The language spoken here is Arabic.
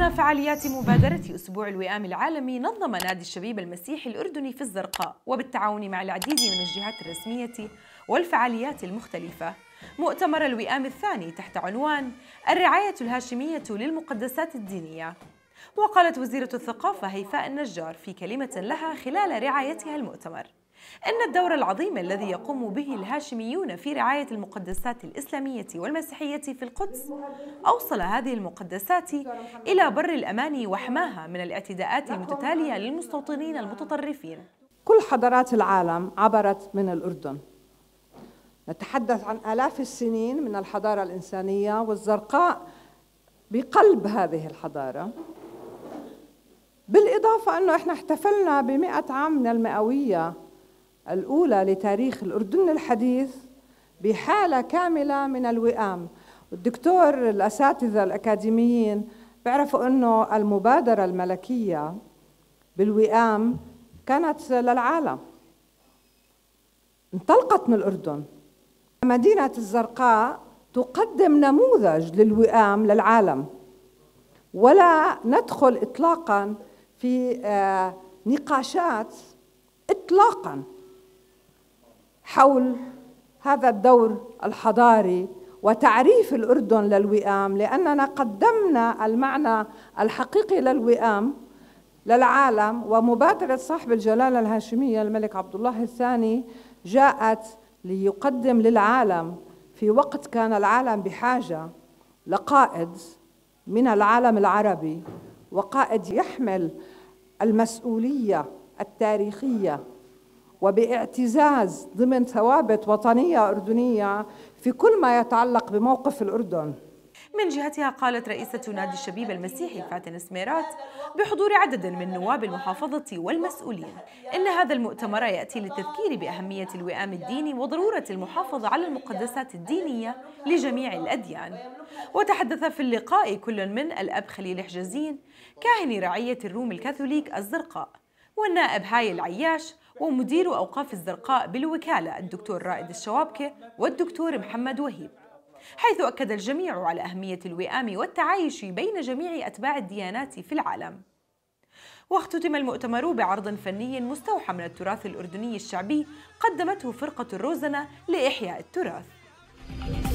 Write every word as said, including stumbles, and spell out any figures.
ضمن فعاليات مبادرة أسبوع الوئام العالمي، نظم نادي الشبيب المسيحي الأردني في الزرقاء وبالتعاون مع العديد من الجهات الرسمية والفعاليات المختلفة مؤتمر الوئام الثاني تحت عنوان الرعاية الهاشمية للمقدسات الدينية. وقالت وزيرة الثقافة هيفاء النجار في كلمة لها خلال رعايتها المؤتمر إن الدور العظيم الذي يقوم به الهاشميون في رعاية المقدسات الإسلامية والمسيحية في القدس أوصل هذه المقدسات إلى بر الأمان وحماها من الاعتداءات المتتالية للمستوطنين المتطرفين. كل حضارات العالم عبرت من الأردن. نتحدث عن آلاف السنين من الحضارة الإنسانية، والزرقاء بقلب هذه الحضارة. بالإضافة أنه إحنا احتفلنا بمئة عام من المئوية الأولى لتاريخ الأردن الحديث بحالة كاملة من الوئام. الدكتور الأساتذة الأكاديميين بيعرفوا أنه المبادرة الملكية بالوئام كانت للعالم، انطلقت من الأردن. مدينة الزرقاء تقدم نموذج للوئام للعالم، ولا ندخل إطلاقاً في نقاشات إطلاقاً حول هذا الدور الحضاري وتعريف الأردن للوئام، لأننا قدمنا المعنى الحقيقي للوئام للعالم. ومبادرة صاحب الجلالة الهاشمية الملك عبد الله الثاني جاءت ليقدم للعالم في وقت كان العالم بحاجة لقائد من العالم العربي، وقائد يحمل المسؤولية التاريخية وباعتزاز ضمن ثوابت وطنية أردنية في كل ما يتعلق بموقف الأردن. من جهتها قالت رئيسة نادي الشبيب المسيحي فاتن سميرات بحضور عدد من نواب المحافظة والمسؤولين إن هذا المؤتمر يأتي للتذكير بأهمية الوئام الديني وضرورة المحافظة على المقدسات الدينية لجميع الأديان. وتحدث في اللقاء كل من الأب خليل حجازين كاهن رعية الروم الكاثوليك الزرقاء، والنائب هاي العياش، ومدير أوقاف الزرقاء بالوكالة الدكتور رائد الشوابكة والدكتور محمد وهيب، حيث أكد الجميع على أهمية الوئام والتعايش بين جميع أتباع الديانات في العالم. واختتم المؤتمر بعرض فني مستوحى من التراث الأردني الشعبي قدمته فرقة الروزنة لإحياء التراث.